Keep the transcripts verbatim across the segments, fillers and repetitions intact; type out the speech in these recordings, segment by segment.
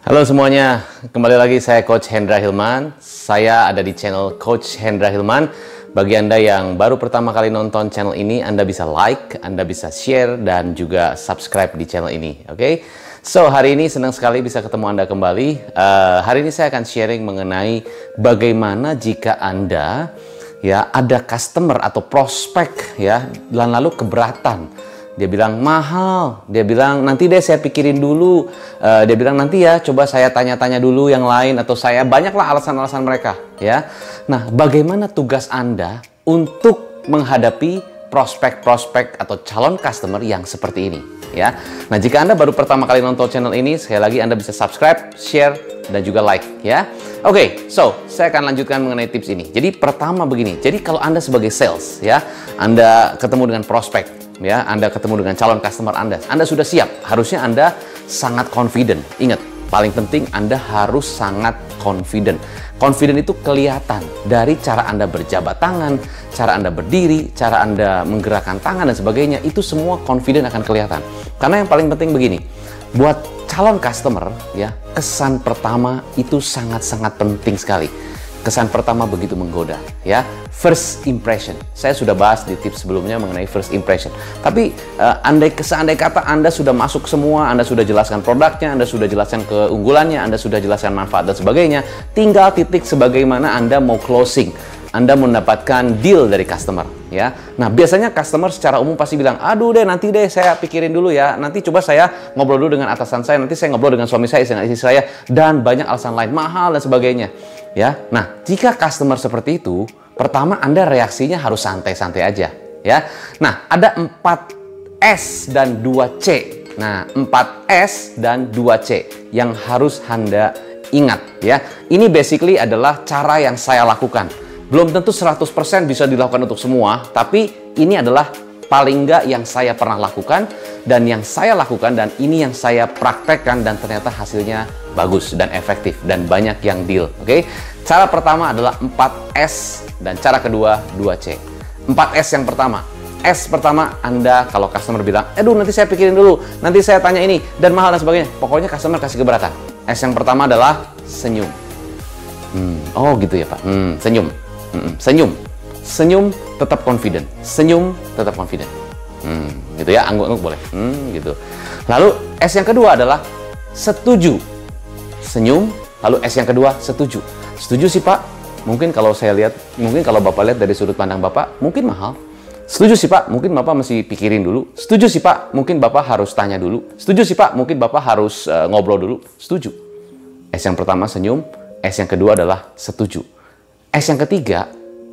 Halo semuanya, kembali lagi saya Coach Hendra Hilman. Saya ada di channel Coach Hendra Hilman. Bagi Anda yang baru pertama kali nonton channel ini, Anda bisa like, Anda bisa share, dan juga subscribe di channel ini. Oke, okay? So hari ini senang sekali bisa ketemu Anda kembali. Uh, hari ini saya akan sharing mengenai bagaimana jika Anda ya ada customer atau prospek ya, dan lalu keberatan. Dia bilang mahal, dia bilang nanti deh saya pikirin dulu, uh, dia bilang nanti ya coba saya tanya-tanya dulu yang lain, atau saya banyaklah alasan-alasan mereka ya. Nah, bagaimana tugas Anda untuk menghadapi prospek-prospek atau calon customer yang seperti ini ya. Nah, jika Anda baru pertama kali nonton channel ini, sekali lagi Anda bisa subscribe, share, dan juga like ya. Oke, okay, so saya akan lanjutkan mengenai tips ini. Jadi pertama begini, jadi kalau Anda sebagai sales ya, Anda ketemu dengan prospek ya, Anda ketemu dengan calon customer Anda, Anda sudah siap, harusnya Anda sangat confident. Ingat, paling penting Anda harus sangat confident. Confident itu kelihatan dari cara Anda berjabat tangan, cara Anda berdiri, cara Anda menggerakkan tangan dan sebagainya. Itu semua confident akan kelihatan. Karena yang paling penting begini, buat calon customer ya, kesan pertama itu sangat-sangat penting sekali. Kesan pertama begitu menggoda ya, first impression. Saya sudah bahas di tips sebelumnya mengenai first impression. Tapi uh, andai seandai kata Anda sudah masuk semua, Anda sudah jelaskan produknya, Anda sudah jelaskan keunggulannya, Anda sudah jelaskan manfaat dan sebagainya, tinggal titik sebagaimana Anda mau closing, Anda mendapatkan deal dari customer ya. Nah, biasanya customer secara umum pasti bilang, aduh deh nanti deh saya pikirin dulu ya, nanti coba saya ngobrol dulu dengan atasan saya, nanti saya ngobrol dengan suami saya, dengan istri saya, dan banyak alasan lain, mahal dan sebagainya ya. Nah, jika customer seperti itu, pertama Anda reaksinya harus santai-santai aja ya. Nah, ada empat S dan dua C. Nah, empat S dan dua C yang harus Anda ingat ya. Ini basically adalah cara yang saya lakukan. Belum tentu seratus persen bisa dilakukan untuk semua, tapi ini adalah paling nggak yang saya pernah lakukan, dan yang saya lakukan, dan ini yang saya praktekkan, dan ternyata hasilnya bagus dan efektif, dan banyak yang deal. Oke, okay? Cara pertama adalah empat S, dan cara kedua dua C. empat S yang pertama. S pertama, Anda kalau customer bilang, aduh nanti saya pikirin dulu, nanti saya tanya ini, dan mahal dan sebagainya. Pokoknya customer kasih keberatan. S yang pertama adalah senyum. Hmm, oh gitu ya Pak. Hmm, senyum. Hmm, senyum. Senyum tetap confident. Senyum tetap confident. Hmm, gitu ya, angguk-angguk boleh. Hmm, gitu. Lalu S yang kedua adalah setuju. Senyum, lalu S yang kedua setuju. Setuju sih Pak. Mungkin kalau saya lihat, mungkin kalau Bapak lihat dari sudut pandang Bapak, mungkin mahal. Setuju sih Pak, mungkin Bapak mesti pikirin dulu. Setuju sih Pak, mungkin Bapak harus tanya dulu. Setuju sih Pak, mungkin Bapak harus uh, ngobrol dulu. Setuju. S yang pertama senyum, S yang kedua adalah setuju. S yang ketiga,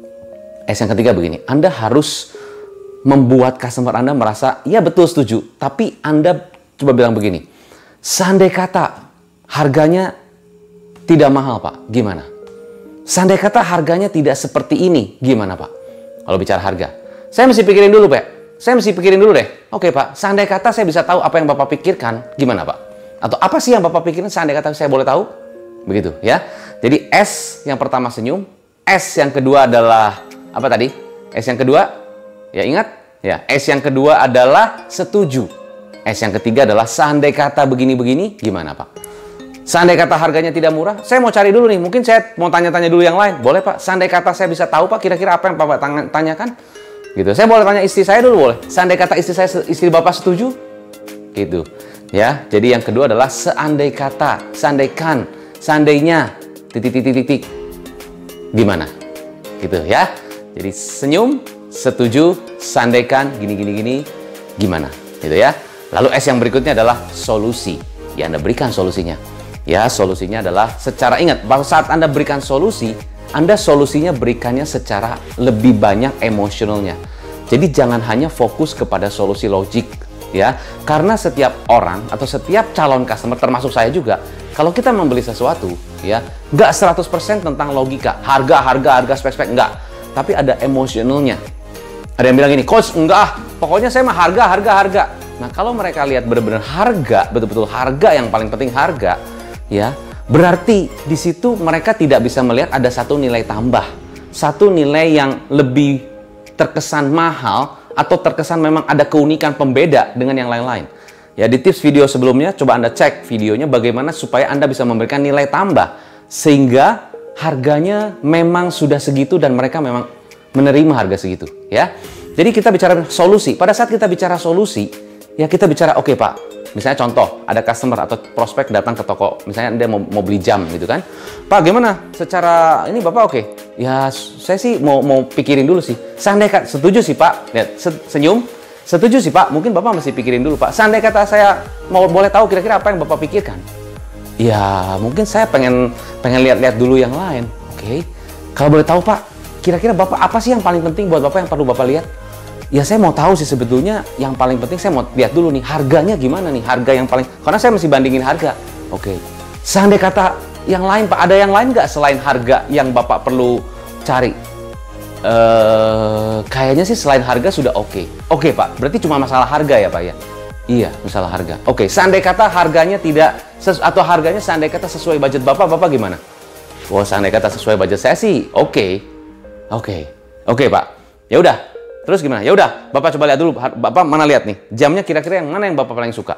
S yang ketiga begini, Anda harus membuat customer Anda merasa, ya betul setuju, tapi Anda coba bilang begini, seandai kata harganya tidak mahal Pak, gimana? Seandai kata harganya tidak seperti ini, gimana Pak? Kalau bicara harga, saya mesti pikirin dulu Pak, saya mesti pikirin dulu deh. Oke Pak, seandai kata saya bisa tahu apa yang Bapak pikirkan, gimana Pak? Atau apa sih yang Bapak pikirkan, seandai kata saya boleh tahu? Begitu ya. Jadi S yang pertama senyum, S yang kedua adalah apa tadi? S yang kedua, ya ingat? Ya, S yang kedua adalah setuju. S yang ketiga adalah seandai kata begini-begini, gimana Pak? Seandai kata harganya tidak murah, saya mau cari dulu nih, mungkin saya mau tanya-tanya dulu yang lain. Boleh Pak? Seandai kata saya bisa tahu Pak, kira-kira apa yang Bapak tanyakan? Gitu. Saya boleh tanya istri saya dulu, boleh? Seandai kata istri saya, istri Bapak setuju? Gitu. Ya, jadi yang kedua adalah seandai kata, seandaikan, seandainya, titik-titik-titik, gimana? Gitu ya. Jadi senyum, setuju, seandaikan, gini-gini-gini, gimana? Gitu ya. Lalu S yang berikutnya adalah solusi. Ya, Anda berikan solusinya. Ya, solusinya adalah secara, ingat, bahwa saat Anda berikan solusi, Anda solusinya berikannya secara lebih banyak emosionalnya. Jadi jangan hanya fokus kepada solusi logik. Ya, karena setiap orang atau setiap calon customer, termasuk saya juga, kalau kita membeli sesuatu, ya, nggak seratus persen tentang logika, harga, harga, harga, spek-spek, nggak. Tapi ada emosionalnya. Ada yang bilang gini, Coach, enggak ah, pokoknya saya mah harga, harga, harga. Nah, kalau mereka lihat benar-benar harga, betul-betul harga, yang paling penting harga, ya, berarti di situ mereka tidak bisa melihat ada satu nilai tambah, satu nilai yang lebih terkesan mahal, atau terkesan memang ada keunikan pembeda dengan yang lain-lain. Ya, di tips video sebelumnya, coba Anda cek videonya bagaimana supaya Anda bisa memberikan nilai tambah. Sehingga harganya memang sudah segitu dan mereka memang menerima harga segitu. Ya. Jadi kita bicara solusi. Pada saat kita bicara solusi, ya kita bicara, oke okay, Pak, misalnya contoh, ada customer atau prospek datang ke toko, misalnya dia mau, mau beli jam gitu kan. Pak, gimana? Secara ini Bapak oke? Okay? Ya, saya sih mau mau pikirin dulu sih. Seandainya setuju sih Pak, lihat senyum. Setuju sih Pak, mungkin Bapak mesti pikirin dulu Pak. Seandainya kata saya mau boleh tahu kira-kira apa yang Bapak pikirkan? Ya, mungkin saya pengen pengen lihat-lihat dulu yang lain. Oke. Okay. Kalau boleh tahu Pak, kira-kira Bapak apa sih yang paling penting buat Bapak yang perlu Bapak lihat? Ya, saya mau tahu sih sebetulnya yang paling penting saya mau lihat dulu nih, harganya gimana nih? Harga yang paling, karena saya mesti bandingin harga. Oke. Okay. Seandainya kata yang lain Pak, ada yang lain nggak selain harga yang Bapak perlu cari? Uh, kayaknya sih selain harga sudah oke. Okay. Oke okay, Pak, berarti cuma masalah harga ya Pak ya? Iya, masalah harga. Oke, okay. Seandainya kata harganya tidak, atau harganya seandainya kata sesuai budget Bapak, Bapak gimana? Wah, seandainya kata sesuai budget saya sih oke. Okay. Oke, okay. oke okay, Pak. Ya udah, terus gimana? Ya udah, Bapak coba lihat dulu. Bapak mana lihat nih, jamnya kira-kira yang mana yang Bapak paling suka?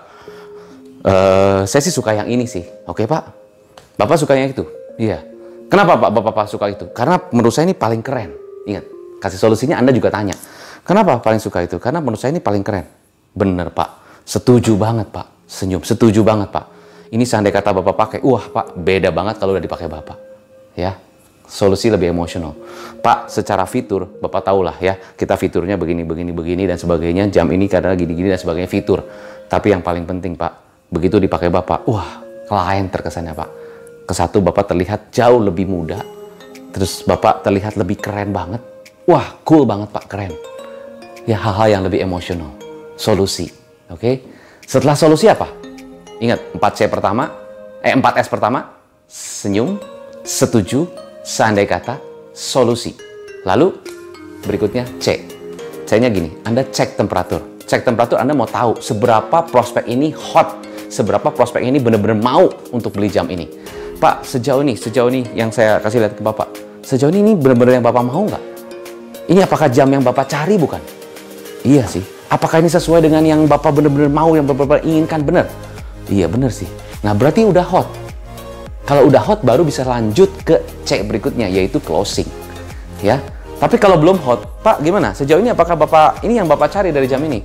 Uh, saya sih suka yang ini sih. Oke okay, Pak, Bapak suka yang itu? Iya. Kenapa Pak Bapak suka itu? Karena menurut saya ini paling keren. Ingat, kasih solusinya Anda juga tanya. Kenapa paling suka itu? Karena menurut saya ini paling keren. Bener Pak, setuju banget Pak. Senyum, setuju banget Pak. Ini seandainya kata Bapak pakai, wah Pak, beda banget kalau udah dipakai Bapak. Ya, solusi lebih emosional. Pak, secara fitur, Bapak tahulah ya, kita fiturnya begini, begini, begini, dan sebagainya. Jam ini karena gini-gini dan sebagainya fitur. Tapi yang paling penting Pak, begitu dipakai Bapak, wah, klien terkesannya Pak. Kesatu Bapak terlihat jauh lebih muda. Terus Bapak terlihat lebih keren banget. Wah, cool banget Pak, keren. Ya, hal-hal yang lebih emosional. Solusi, oke? Okay? Setelah solusi apa? Ingat, empat C pertama, eh empat S pertama, senyum, setuju, seandainya kata, solusi. Lalu, berikutnya C. C-nya gini, Anda cek temperatur. Cek temperatur, Anda mau tahu seberapa prospek ini hot, seberapa prospek ini benar-benar mau untuk beli jam ini. Pak, sejauh ini, sejauh ini yang saya kasih lihat ke Bapak, sejauh ini ini benar-benar yang Bapak mau nggak? Ini apakah jam yang Bapak cari bukan? Iya sih. Apakah ini sesuai dengan yang Bapak benar-benar mau, yang Bapak inginkan? Benar? Iya benar sih. Nah berarti udah hot. Kalau udah hot baru bisa lanjut ke cek berikutnya, yaitu closing. Ya. Tapi kalau belum hot, Pak gimana? Sejauh ini apakah Bapak, ini yang Bapak cari dari jam ini?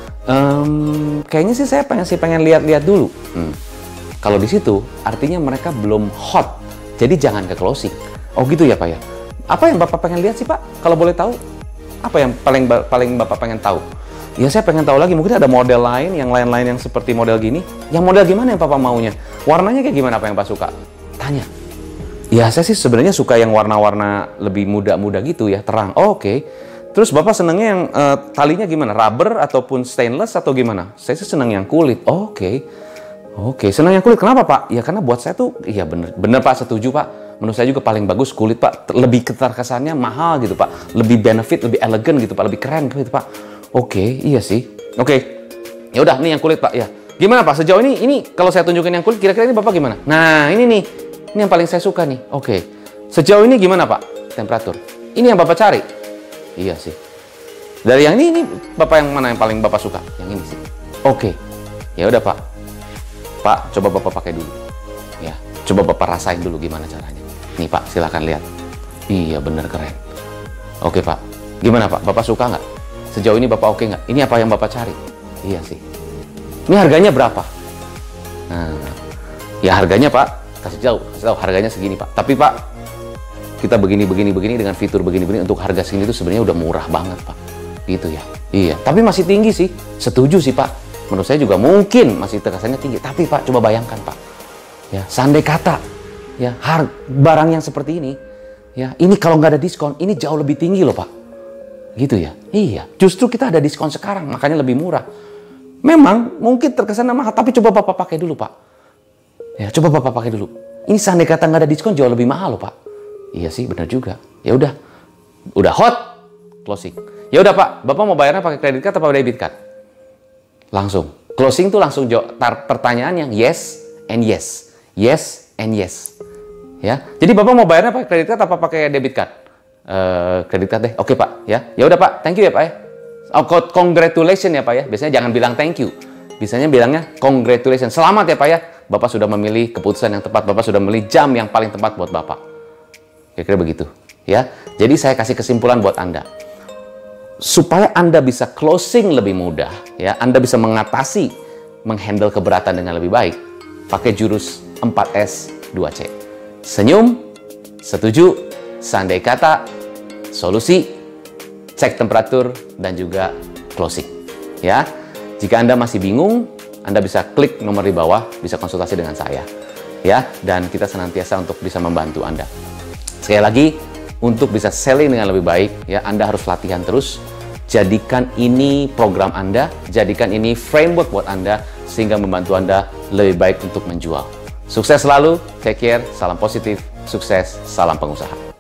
Um, kayaknya sih saya pengen sih pengen lihat-lihat dulu. Hmm. Kalau di situ artinya mereka belum hot. Jadi jangan ke closing. Oh gitu ya Pak ya. Apa yang Bapak pengen lihat sih Pak? Kalau boleh tahu, apa yang paling paling Bapak pengen tahu? Ya saya pengen tahu lagi, mungkin ada model lain, yang lain-lain yang seperti model gini. Yang model gimana yang Bapak maunya? Warnanya kayak gimana apa yang Bapak suka? Tanya. Ya saya sih sebenarnya suka yang warna-warna lebih muda-muda gitu ya, terang. Oh, oke. Okay. Terus Bapak senangnya yang uh, talinya gimana? Rubber ataupun stainless atau gimana? Saya sih senang yang kulit. Oh, oke. Okay. Oke, okay. Senang yang kulit. Kenapa Pak? Ya karena buat saya tuh, iya bener, bener Pak, setuju Pak. Menurut saya juga paling bagus kulit Pak. Lebih keterkesannya mahal gitu Pak. Lebih benefit, lebih elegan gitu Pak. Lebih keren gitu Pak. Oke, okay, iya sih. Oke, okay. Ya udah nih yang kulit Pak. Ya, gimana Pak? Sejauh ini, ini kalau saya tunjukin yang kulit, kira-kira ini Bapak gimana? Nah, ini nih, ini yang paling saya suka nih. Oke, okay. Sejauh ini gimana Pak? Temperatur. Ini yang Bapak cari? Iya sih. Dari yang ini, ini Bapak yang mana yang paling Bapak suka? Yang ini sih. Oke, okay. Ya udah Pak. Pak, coba Bapak pakai dulu. Ya, coba Bapak rasain dulu gimana caranya. Nih Pak, silakan lihat. Iya, bener keren. Oke Pak, gimana Pak? Bapak suka nggak? Sejauh ini Bapak oke nggak? Ini apa yang Bapak cari? Iya sih. Ini harganya berapa? Nah, ya harganya Pak, kasih jauh, kasih tahu harganya segini Pak. Tapi Pak, kita begini, begini, begini dengan fitur begini, begini untuk harga segini itu sebenarnya udah murah banget Pak. Gitu ya. Iya, tapi masih tinggi sih. Setuju sih Pak. Menurut saya juga mungkin masih terkesannya tinggi. Tapi Pak, coba bayangkan Pak. Ya, seandainya kata, ya harga barang yang seperti ini, ya ini kalau nggak ada diskon, ini jauh lebih tinggi loh Pak. Gitu ya. Iya. Justru kita ada diskon sekarang, makanya lebih murah. Memang mungkin terkesan mahal, tapi coba Bapak pakai dulu Pak. Ya, coba Bapak pakai dulu. Ini seandainya kata nggak ada diskon jauh lebih mahal loh Pak. Iya sih, benar juga. Ya udah, udah hot, closing. Ya udah Pak, Bapak mau bayarnya pakai kredit card atau debit card? Langsung. Closing tuh langsung jawab pertanyaan yang yes and yes. Yes and yes. Ya. Jadi Bapak mau bayarnya pakai kredit card apa pakai debit card? Uh, kredit card deh. Oke Pak, ya. Ya udah Pak, thank you ya Pak ya. Oh, congratulations ya Pak ya. Biasanya jangan bilang thank you. Biasanya bilangnya, congratulations, selamat ya Pak ya, Bapak sudah memilih keputusan yang tepat, Bapak sudah memilih jam yang paling tepat buat Bapak. Kira-kira begitu, ya. Jadi saya kasih kesimpulan buat Anda. Supaya Anda bisa closing lebih mudah, ya, Anda bisa mengatasi, menghandle keberatan dengan lebih baik, pakai jurus empat S dua C. Senyum, setuju, seandai kata, solusi, cek temperatur, dan juga closing. Ya, jika Anda masih bingung, Anda bisa klik nomor di bawah, bisa konsultasi dengan saya. Ya, dan kita senantiasa untuk bisa membantu Anda. Sekali lagi, untuk bisa selling dengan lebih baik, ya, Anda harus latihan terus. Jadikan ini program Anda, jadikan ini framework buat Anda, sehingga membantu Anda lebih baik untuk menjual. Sukses selalu, take care, salam positif, sukses, salam pengusaha.